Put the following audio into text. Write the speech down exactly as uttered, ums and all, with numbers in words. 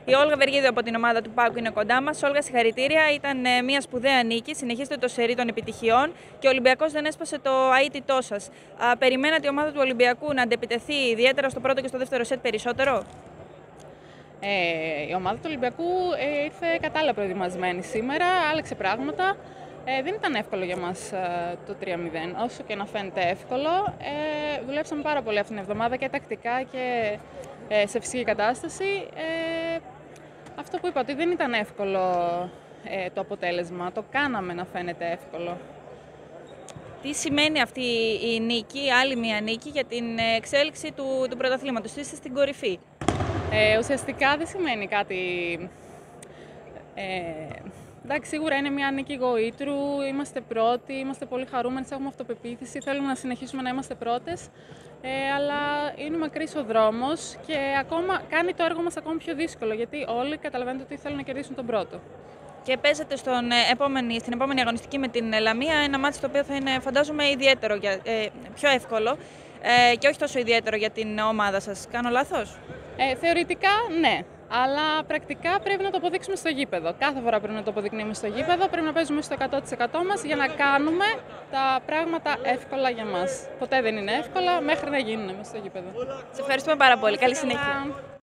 Η Όλγα Βεργίδου από την ομάδα του ΠΑΟΚ είναι κοντά μας. Όλγα, συγχαρητήρια. Ήταν ε, μια σπουδαία νίκη. Συνεχίστε το σερί των επιτυχιών και ο Ολυμπιακός δεν έσπασε το αίτητό σας. Α, περιμένατε η ομάδα του Ολυμπιακού να αντεπιτεθεί ιδιαίτερα στο πρώτο και στο δεύτερο σετ περισσότερο? Ε, η ομάδα του Ολυμπιακού ε, ήρθε κατάλληλα προετοιμασμένη σήμερα, άλλαξε πράγματα. Ε, δεν ήταν εύκολο για μας ε, το τρία μηδέν, όσο και να φαίνεται εύκολο. Ε, δουλέψαμε πάρα πολύ αυτήν την εβδομάδα και τακτικά και ε, σε φυσική κατάσταση. Ε, αυτό που είπα, ότι δεν ήταν εύκολο ε, το αποτέλεσμα, το κάναμε να φαίνεται εύκολο. Τι σημαίνει αυτή η νίκη, άλλη μια νίκη για την εξέλιξη του, του πρωταθλήματος? Είστε στην κορυφή. Ε, ουσιαστικά δεν σημαίνει κάτι. Ε, εντάξει, σίγουρα είναι μια νίκη γοήτρου, είμαστε πρώτοι, είμαστε πολύ χαρούμενοι, έχουμε αυτοπεποίθηση, θέλουμε να συνεχίσουμε να είμαστε πρώτες, ε, αλλά είναι μακρύς ο δρόμος και ακόμα κάνει το έργο μας ακόμη πιο δύσκολο, γιατί όλοι καταλαβαίνετε ότι θέλουν να κερδίσουν τον πρώτο. Και παίζετε στον επόμενη, στην επόμενη αγωνιστική με την Λαμία, ένα μάτι το οποίο θα είναι, φαντάζομαι, ιδιαίτερο, για, ε, πιο εύκολο ε, και όχι τόσο ιδιαίτερο για την ομάδα σας. Κάνω λάθος? Ε, θεωρητικά ναι, αλλά πρακτικά πρέπει να το αποδείξουμε στο γήπεδο. Κάθε φορά πρέπει να το αποδεικνύουμε στο γήπεδο, πρέπει να παίζουμε στο εκατό τοις εκατό μας για να κάνουμε τα πράγματα εύκολα για μας. Ποτέ δεν είναι εύκολα μέχρι να γίνουν μέσα στο γήπεδο. Σας ευχαριστούμε πάρα πολύ. Καλή συνέχεια.